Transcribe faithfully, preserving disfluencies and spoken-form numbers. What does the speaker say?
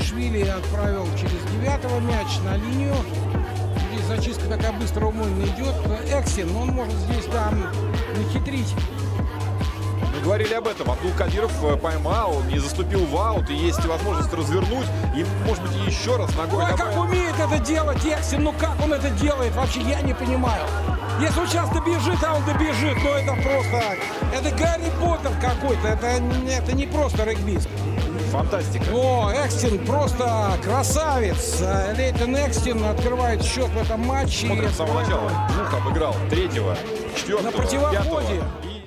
Иванишвили отправил через девятого мяч на линию. Здесь зачистка такая быстро умольно идет. Эксин, он может здесь там нахитрить. Мы говорили об этом. Абдулкадиров поймал, не заступил в аут, и есть возможность развернуть. И, может быть, еще раз ногой. А как умеет это делать Эксин? Ну как он это делает? Вообще я не понимаю. Если он сейчас добежит, а он добежит, ну это просто... Это Гарри Поттер какой-то. Это, это не просто регбист. Фантастика. О, Экстин просто красавец. Лейтон Экстин открывает счет в этом матче. Смотрим с самого начала. Двух обыграл. Третьего, четвертого, На противоходе. пятого.